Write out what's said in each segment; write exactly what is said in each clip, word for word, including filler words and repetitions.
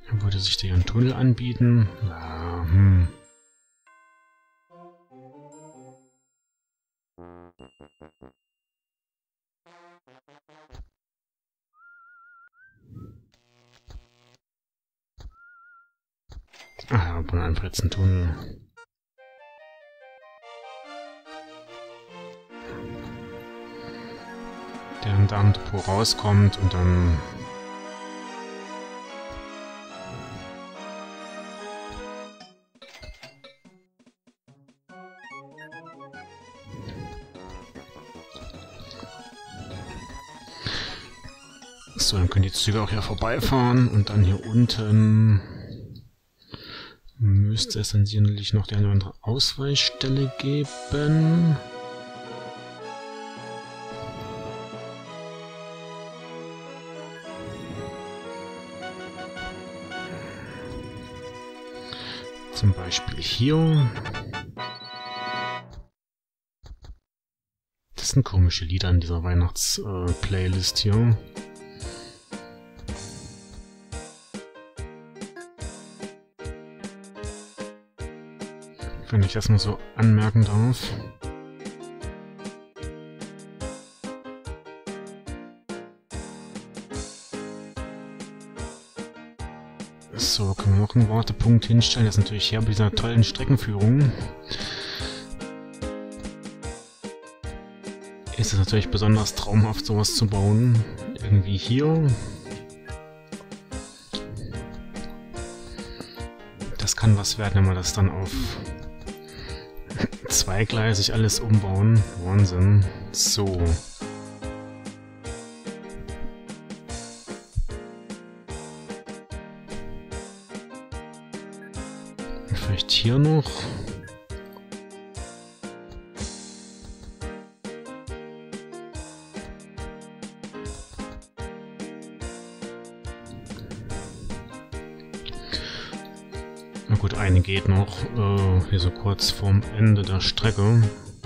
Würde sich dir einen Tunnel anbieten? Ja, hm. Ah ja, von einfach jetzt einen Tunnel. Der im Darmdepot rauskommt und dann... So, dann können die Züge auch hier vorbeifahren und dann hier unten müsste es dann sicherlich noch die eine oder andere Ausweichstelle geben. Zum Beispiel hier. Das sind komische Lieder in dieser Weihnachts-Playlist äh, hier. Wenn ich das mal so anmerken darf. So, können wir noch einen Wartepunkt hinstellen. Das ist natürlich hier bei dieser tollen Streckenführung. Ist es natürlich besonders traumhaft, sowas zu bauen. Irgendwie hier. Das kann was werden, wenn wir das dann auf zweigleisig alles umbauen. Wahnsinn. So. Vielleicht hier noch. Na gut, eine geht noch, äh, hier so kurz vorm Ende der Strecke.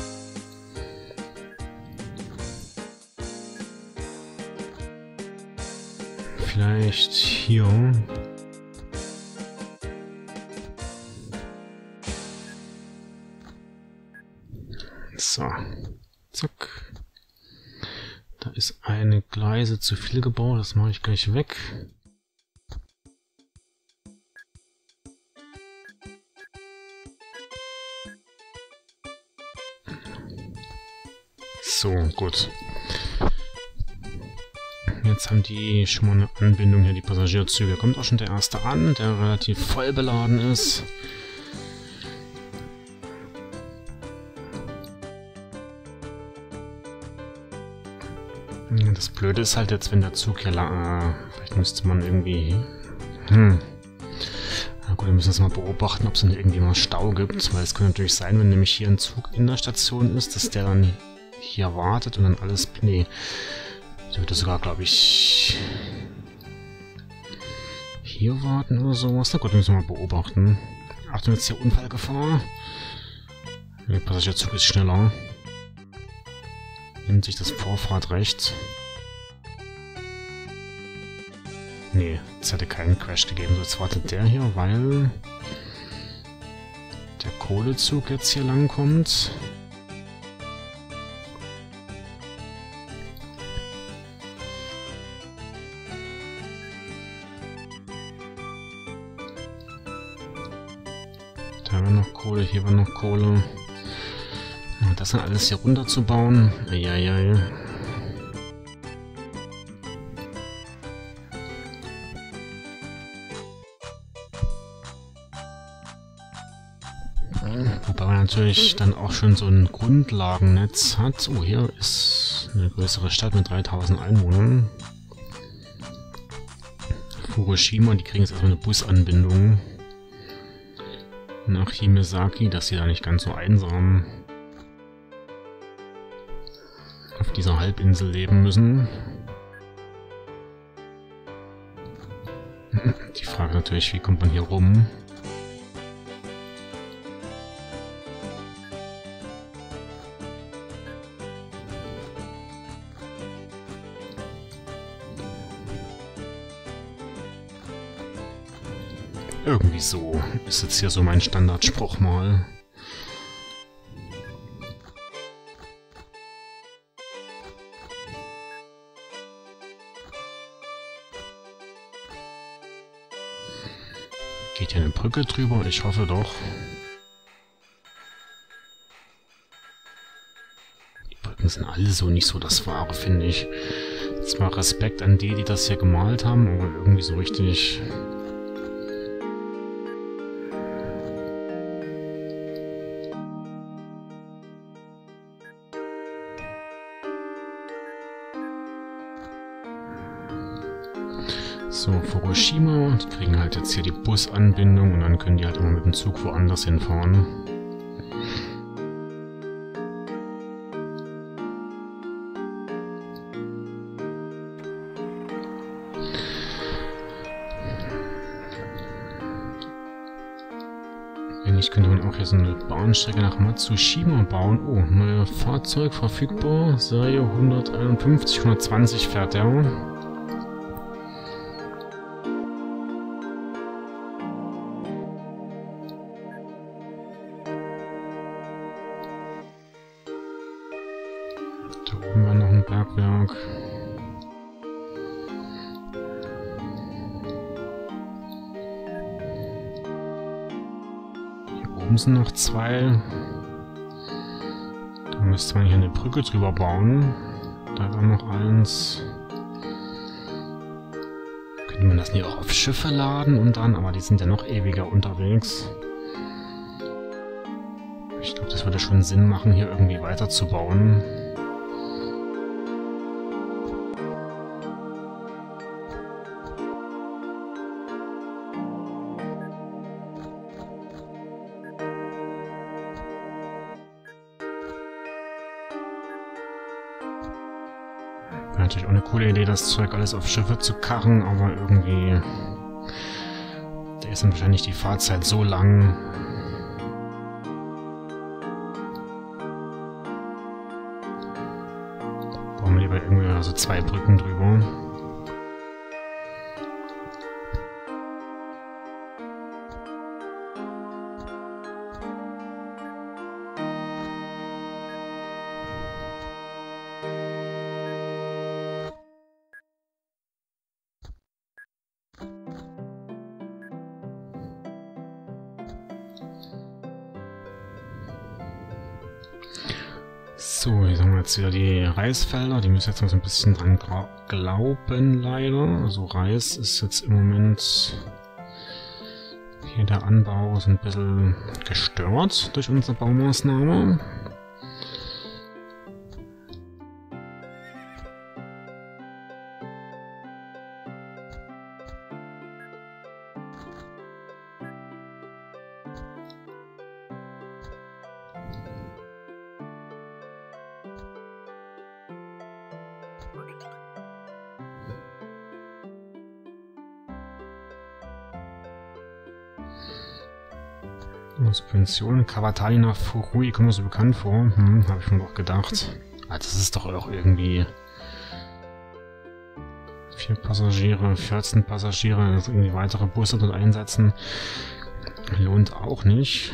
Vielleicht hier. So, zack. Da ist eine Gleise zu viel gebaut, das mache ich gleich weg. So, gut. Jetzt haben die schon mal eine Anbindung hier, die Passagierzüge. Kommt auch schon der erste an, der relativ voll beladen ist. Das Blöde ist halt jetzt, wenn der Zug hier lang... Äh, vielleicht müsste man irgendwie... Hm. Na gut, wir müssen das mal beobachten, ob es dann irgendwie mal Stau gibt. Weil es könnte natürlich sein, wenn nämlich hier ein Zug in der Station ist, dass der dann hier wartet und dann alles... Nee. Der würde sogar, glaube ich... hier warten oder sowas. Na gut, müssen wir mal beobachten. Achtung, jetzt hier Unfallgefahr. Der Passagierzug ist schneller. Nimmt sich das Vorfahrtrecht. Nee, es hätte keinen Crash gegeben. So, jetzt wartet der hier, weil der Kohlezug jetzt hier lang kommt. Da war noch Kohle, hier war noch Kohle. Das dann alles hier runterzubauen. Eieiei. Wobei man natürlich dann auch schon so ein Grundlagennetz hat. Oh, hier ist eine größere Stadt mit dreitausend Einwohnern. Fukushima, die kriegen jetzt erstmal eine Busanbindung nach Himesaki, dass sie da nicht ganz so einsam auf dieser Halbinsel leben müssen. Die Frage natürlich, wie kommt man hier rum? Irgendwie so ist jetzt hier so mein Standardspruch mal. Geht hier eine Brücke drüber? Ich hoffe doch. Die Brücken sind alle so nicht so das Wahre, finde ich. Zwar Respekt an die, die das hier gemalt haben, aber irgendwie so richtig... So, Fukushima, die kriegen halt jetzt hier die Busanbindung und dann können die halt immer mit dem Zug woanders hinfahren. Eigentlich könnte man auch hier so eine Bahnstrecke nach Matsushima bauen. Oh, neues Fahrzeug verfügbar, Serie hunderteinundfünfzig, hundertzwanzig fährt der. Da oben war noch ein Bergwerk. Hier oben sind noch zwei. Da müsste man hier eine Brücke drüber bauen. Da war noch eins. Könnte man das nicht auch auf Schiffe laden und dann, aber die sind ja noch ewiger unterwegs. Ich glaube, das würde schon Sinn machen, hier irgendwie weiterzubauen. Wäre natürlich auch eine coole Idee, das Zeug alles auf Schiffe zu karren, aber irgendwie... Da ist dann wahrscheinlich die Fahrzeit so lang. Brauchen wir lieber irgendwie also zwei Brücken drüber. So, hier haben wir jetzt wieder die Reisfelder. Die müssen jetzt noch so ein bisschen dran glauben, leider. Also Reis ist jetzt im Moment... Hier der Anbau ist ein bisschen gestört durch unsere Baumaßnahme. Subventionen, Kawatalina Furui, kommt mir so bekannt vor. Hm, habe ich mir doch gedacht. Ah, das ist doch auch irgendwie... Vier Passagiere, vierzehn Passagiere, also irgendwie weitere Busse dort einsetzen. Lohnt auch nicht.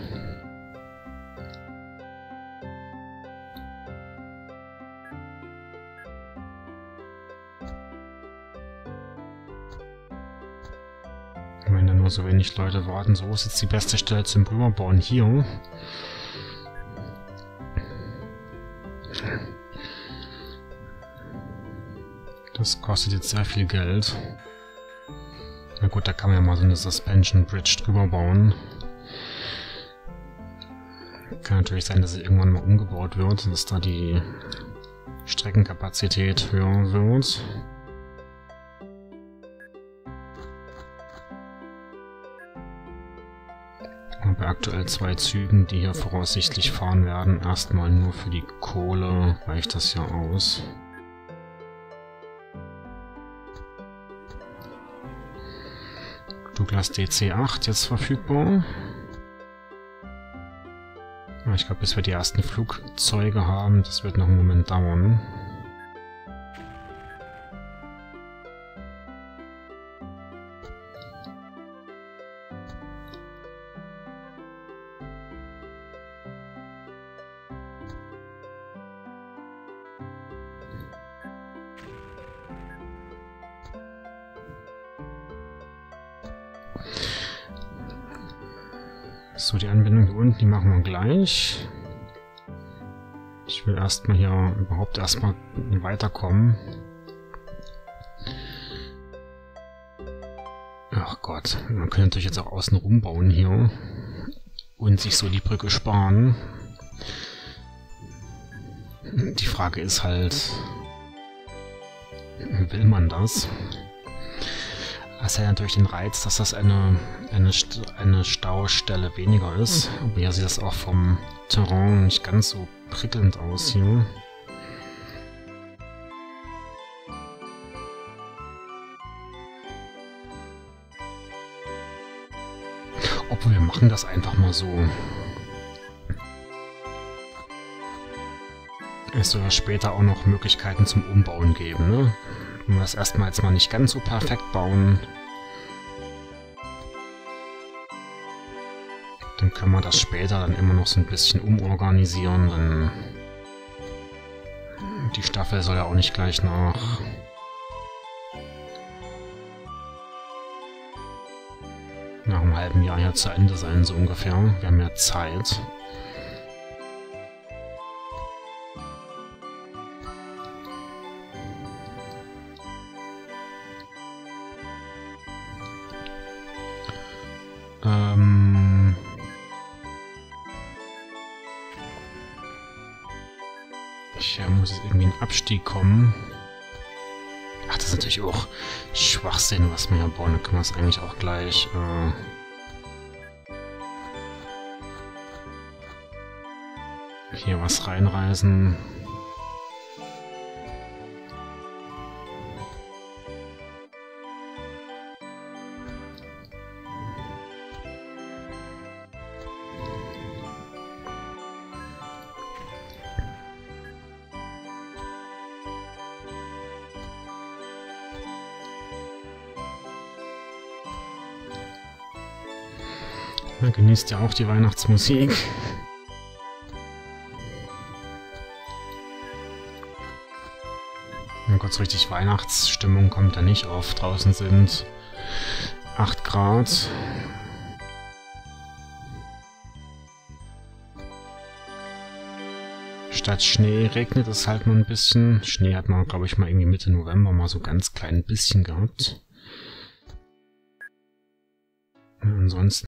Wenn da nur so wenig Leute warten, so ist jetzt die beste Stelle zum Rüberbauen hier. Das kostet jetzt sehr viel Geld. Na gut, da kann man ja mal so eine Suspension Bridge drüber bauen. Kann natürlich sein, dass sie irgendwann mal umgebaut wird, dass da die Streckenkapazität höher wird. Bei aktuell zwei Zügen, die hier voraussichtlich fahren werden. Erstmal nur für die Kohle reicht das ja aus. Douglas D C acht jetzt verfügbar. Ich glaube, bis wir die ersten Flugzeuge haben, das wird noch einen Moment dauern. So, die Anbindung hier unten, die machen wir gleich. Ich will erstmal hier überhaupt erstmal weiterkommen. Ach Gott, man könnte natürlich jetzt auch außen rumbauen hier und sich so die Brücke sparen. Die Frage ist halt, will man das? Das hat natürlich den Reiz, dass das eine, eine, eine Staustelle weniger ist. Aber hier sieht das auch vom Terrain nicht ganz so prickelnd aus hier. Obwohl, wir machen das einfach mal so. Es soll ja später auch noch Möglichkeiten zum Umbauen geben, ne? Wenn wir das erstmal jetzt mal nicht ganz so perfekt bauen, dann können wir das später dann immer noch so ein bisschen umorganisieren, denn die Staffel soll ja auch nicht gleich nach nach einem halben Jahr hier zu Ende sein, so ungefähr. Wir haben ja Zeit. Ähm... Hier muss jetzt irgendwie ein Abstieg kommen. Ach, das ist natürlich auch Schwachsinn, was wir hier bauen. Da können wir es eigentlich auch gleich äh hier was reinreißen. Ja, genießt ja auch die Weihnachtsmusik. Ja Gott, so richtig Weihnachtsstimmung kommt da nicht auf. Draußen sind acht Grad. Statt Schnee regnet es halt nur ein bisschen. Schnee hat man, glaube ich, mal irgendwie Mitte November mal so ganz klein bisschen gehabt. Ansonsten